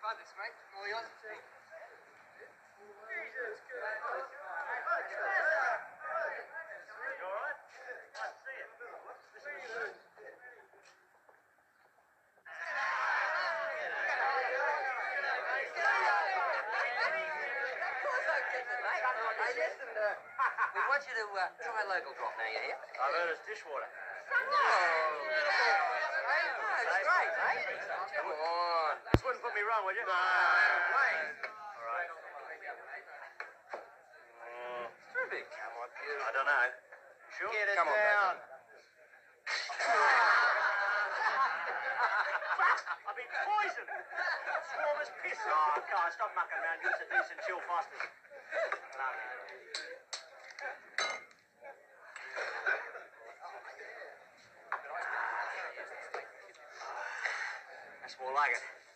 Try this, mate. All yours. Jesus, good. You all right? Nice to see you. Hey, listen, we want you to try local drop now, you hear? I've heard it's dishwater. It's great, eh? Come on. This wouldn't put me wrong, would you? No. All right. It's terrific. Come on, you. I don't know. Sure? Get it Come on, down. I've been poisoned. Swarm as piss. Oh, God, stop mucking around. Give us a decent chill faster. That's more like it.